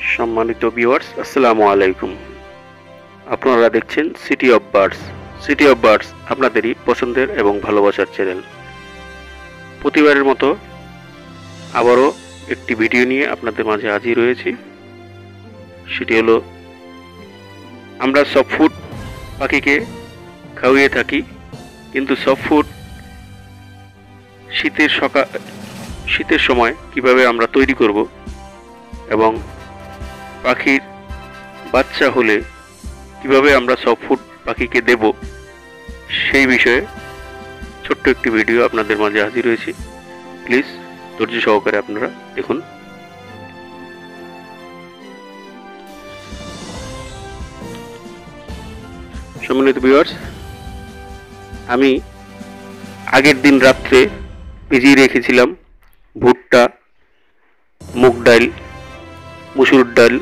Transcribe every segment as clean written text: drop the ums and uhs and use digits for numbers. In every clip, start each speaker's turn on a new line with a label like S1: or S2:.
S1: সম্মানিত ভিউয়ার্স, আসসালামু আলাইকুম। আপনারা দেখছেন city of birds. City of birds আপনাদেরই পছন্দের এবং ভালোবাসার চ্যানেল। প্রতিবারের মতো আবারও একটি ভিডিও নিয়ে আপনাদের মাঝে হাজির হয়েছি। সেটি হলো, আমরা সফট ফুড পাখিকে খাওয়িয়ে থাকি, কিন্তু সফট ফুড শীতের সময় কিভাবে আমরা তৈরি করব এবং পাখির বাচ্চা হলে কিভাবে আমরা সফট ফুড পাখিকে দেব, সেই বিষয়ে ছোট্ট একটি ভিডিও আপনাদের মাঝে হাজির হয়েছি। প্লিজ ধৈর্য সহকারে আপনারা দেখুন। সম্মানিত ভিউয়ার্স, আমি আগের দিন রাত্রে ভিজিয়ে রেখেছিলাম ভুট্টা, মুগ ডাল, মসুর ডাল,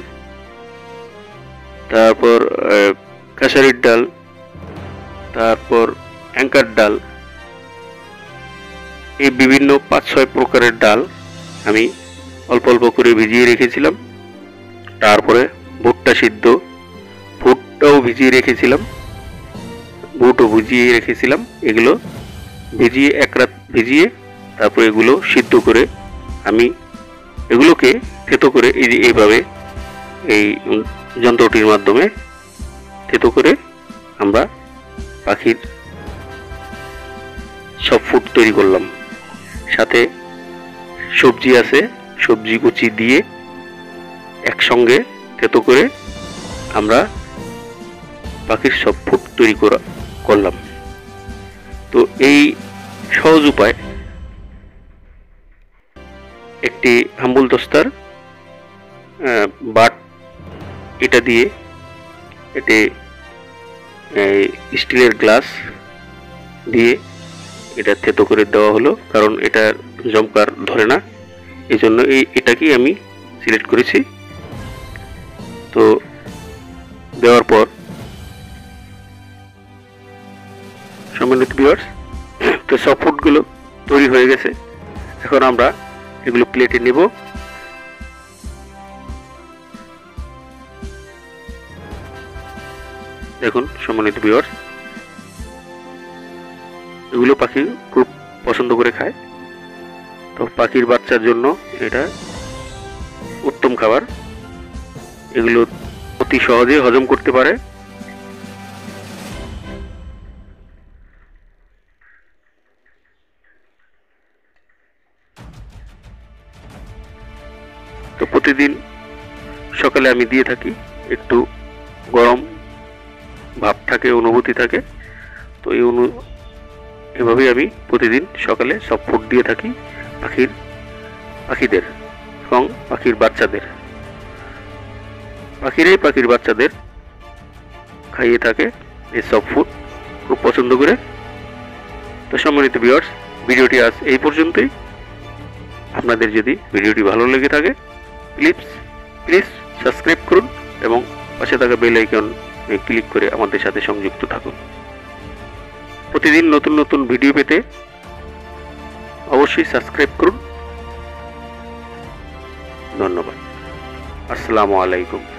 S1: তারপর খেসারির ডাল, তারপর অ্যাঙ্কার ডাল, এই বিভিন্ন 5-6 প্রকারের ডাল আমি অল্প অল্প করে ভিজিয়ে রেখেছিলাম। তারপরে ভুট্টা সিদ্ধ, ভুট্টাও ভিজিয়ে রেখেছিলাম, বুটও ভিজিয়ে রেখেছিলাম। এগুলো ভিজিয়ে এক রাত ভিজিয়ে তারপরে এগুলো সিদ্ধ করে আমি এগুলোকে থেতো করে এইভাবে এই যন্ত্রটির মাধ্যমে থেতো করে আমরা পাখির সব ফুড তৈরি করলাম। সাথে সবজি আছে, সবজি কুচি দিয়ে একসঙ্গে থেতো করে আমরা পাখির সব ফুড তৈরি করলাম। তো এই সহজ উপায় একটি হাম্বল দস্তার বাট, এটা দিয়ে এতে স্টিলের গ্লাস দিয়ে এটা থেতো করে দেওয়া হলো, কারণ এটা জমকার ধরে না, এই জন্য এটাকেই আমি সিলেক্ট করেছি। তো দেওয়ার পর সম্মানিত ভিউয়ার্স, তো সব ফুডগুলো তৈরি হয়ে গেছে। এখন আমরা এগুলো প্লেটে নেব। দেখুন সম্মানিত ভিউয়ার্স, এগুলো পাখি খুব পছন্দ করে খায়। তো পাখির বাচ্চার জন্য এটা উত্তম খাবার। এগুলো অতি সহজে হজম করতে পারে। তো প্রতিদিন সকালে আমি দিয়ে থাকি, একটু গরম ভাব থাকে, অনুভূতি থাকে। তো এভাবেই আমি প্রতিদিন সকালে সব ফুড দিয়ে থাকি পাখিদের এবং পাখির বাচ্চাদের। পাখির বাচ্চাদের খাইয়ে থাকে এই সব ফুড, খুব পছন্দ করে। তো সম্মানিত ভিউয়ার্স, ভিডিওটি আজ এই পর্যন্তই। আপনাদের যদি ভিডিওটি ভালো লেগে থাকে প্লিজ সাবস্ক্রাইব করুন এবং পাশে থাকা বেল আইকন ক্লিক করে আমাদের সাথে সংযুক্ত থাকুন। প্রতিদিন নতুন নতুন ভিডিও পেতে অবশ্যই সাবস্ক্রাইব করুন। ধন্যবাদ। আসসালামু আলাইকুম।